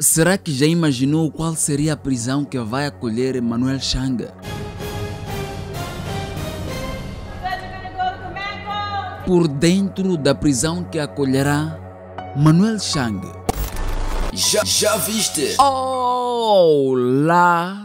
Será que já imaginou qual seria a prisão que vai acolher Manuel Chang? Por dentro da prisão que acolherá Manuel Chang. Já viste? Olá,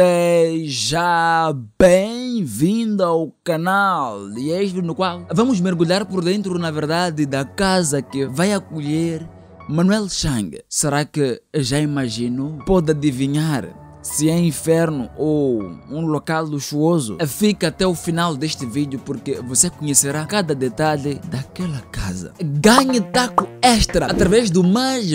seja bem-vindo ao canal e este no qual vamos mergulhar por dentro, na verdade, da casa que vai acolher Manuel Chang. Será que já imaginou? Pode adivinhar se é inferno ou um local luxuoso? Fica até o final deste vídeo porque você conhecerá cada detalhe daquela casa. Ganhe taco extra através do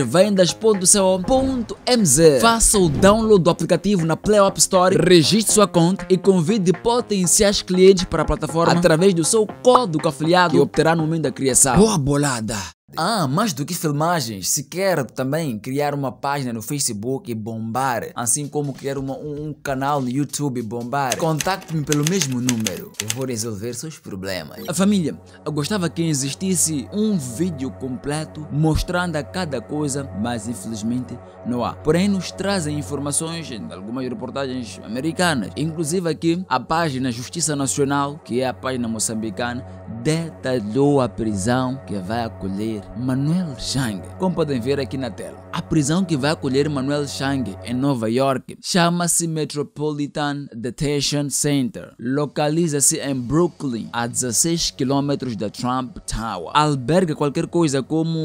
magvendas.co.mz. Faça o download do aplicativo na Play App Store, registre sua conta e convide potenciais clientes para a plataforma através do seu código afiliado que obterá no momento da criação. Boa bolada! Mais do que filmagens, se quer também criar uma página no Facebook e bombar, assim como criar um canal no YouTube e bombar, contacte-me pelo mesmo número. Eu vou resolver seus problemas. A família, eu gostava que existisse um vídeo completo mostrando a cada coisa, mas infelizmente não há. Porém, nos trazem informações de algumas reportagens americanas. Inclusive aqui, a página Justiça Nacional, que é a página moçambicana, detalhou a prisão que vai acolher Manuel Chang. Como podem ver aqui na tela, a prisão que vai acolher Manuel Chang em Nova York chama-se Metropolitan Detention Center. Localiza-se em Brooklyn, a 16 km da Trump Tower. Alberga qualquer coisa como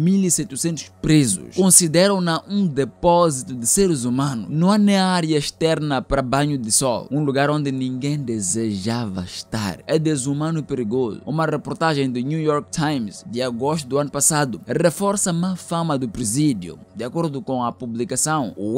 1.700 presos. Consideram-na um depósito de seres humanos. Não há nem área externa para banho de sol. Um lugar onde ninguém desejava estar. É desumano e perigoso. Uma reportagem do New York Times de agosto do ano passado reforça a má fama do presídio. De acordo com a publicação, o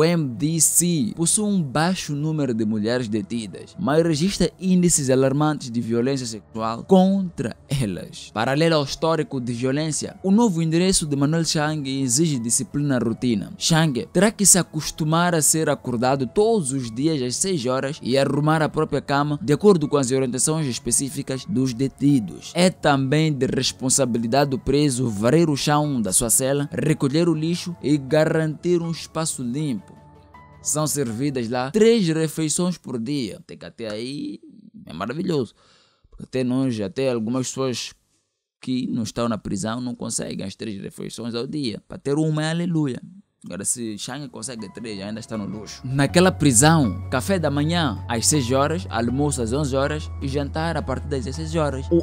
MDC possui um baixo número de mulheres detidas, mas registra índices alarmantes de violência sexual contra elas. Paralelo ao histórico de violência, o novo endereço de Manuel Chang exige disciplina rotina. Chang terá que se acostumar a ser acordado todos os dias às 6 horas e arrumar a própria cama de acordo com as orientações específicas dos detidos. É também de responsabilidade do preso varrer o chão da sua cela, recolher o lixo e garantir um espaço limpo. São servidas lá 3 refeições por dia. Até aí é maravilhoso. Porque até algumas pessoas que não estão na prisão não conseguem as 3 refeições ao dia. Para ter uma é aleluia. Agora, se Chang consegue 3, ainda está no luxo. Naquela prisão, café da manhã às 6 horas, almoço às 11 horas e jantar a partir das 16 horas. O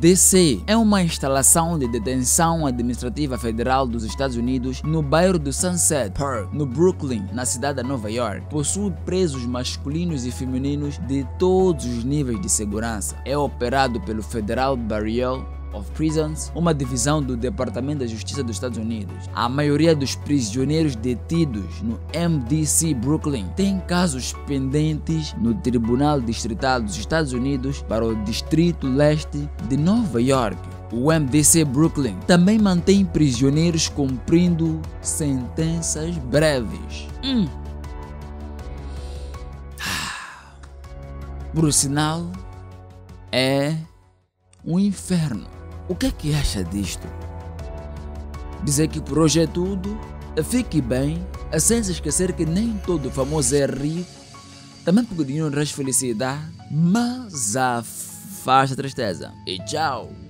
MDC é uma instalação de detenção administrativa federal dos Estados Unidos no bairro do Sunset Park, no Brooklyn, na cidade de Nova York. Possui presos masculinos e femininos de todos os níveis de segurança. É operado pelo Federal Bureau of Prisons, uma divisão do Departamento da Justiça dos Estados Unidos. A maioria dos prisioneiros detidos no MDC Brooklyn tem casos pendentes no Tribunal Distrital dos Estados Unidos para o Distrito Leste de Nova York. O MDC Brooklyn também mantém prisioneiros cumprindo sentenças breves. Por sinal, é um inferno. O que é que acha disto? Dizer que por hoje é tudo. Fique bem, sem se esquecer que nem todo famoso é rico. Também porque o dinheiro traz felicidade, mas afasta a tristeza. E tchau!